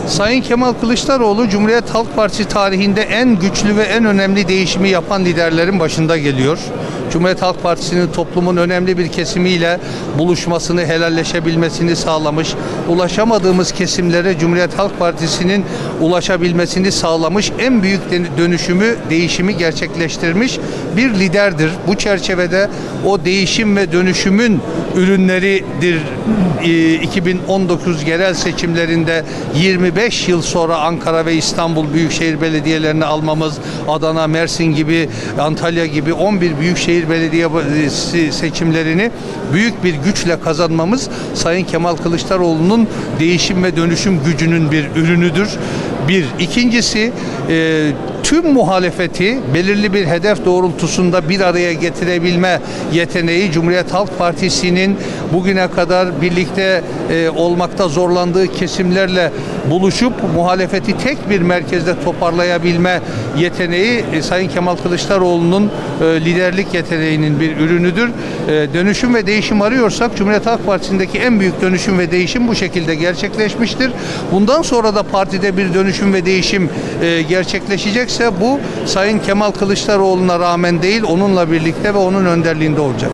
Sayın Kemal Kılıçdaroğlu, Cumhuriyet Halk Partisi tarihinde en güçlü ve en önemli değişimi yapan liderlerin başında geliyor. Cumhuriyet Halk Partisi'nin toplumun önemli bir kesimiyle buluşmasını, helalleşebilmesini sağlamış, ulaşamadığımız kesimlere Cumhuriyet Halk Partisi'nin ulaşabilmesini sağlamış, en büyük dönüşümü, değişimi gerçekleştirmiş bir liderdir. Bu çerçevede o değişim ve dönüşümün ürünleridir. 2019 yerel seçimlerinde 25 yıl sonra Ankara ve İstanbul Büyükşehir Belediyelerini almamız, Adana, Mersin gibi, Antalya gibi 11 Büyükşehir Belediyesi seçimlerini büyük bir güçle kazanmamız Sayın Kemal Kılıçdaroğlu'nun değişim ve dönüşüm gücünün bir ürünüdür. Bir. İkincisi, tüm muhalefeti belirli bir hedef doğrultusunda bir araya getirebilme yeteneği Cumhuriyet Halk Partisi'nin bugüne kadar birlikte olmakta zorlandığı kesimlerle buluşup muhalefeti tek bir merkezde toparlayabilme yeteneği Sayın Kemal Kılıçdaroğlu'nun liderlik yeteneğinin bir ürünüdür. Dönüşüm ve değişim arıyorsak Cumhuriyet Halk Partisi'ndeki en büyük dönüşüm ve değişim bu şekilde gerçekleşmiştir. Bundan sonra da partide bir dönüşüm ve değişim gerçekleşecekse bu Sayın Kemal Kılıçdaroğlu'na rağmen değil, onunla birlikte ve onun önderliğinde olacak.